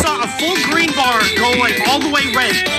saw a full green bar go like all the way red.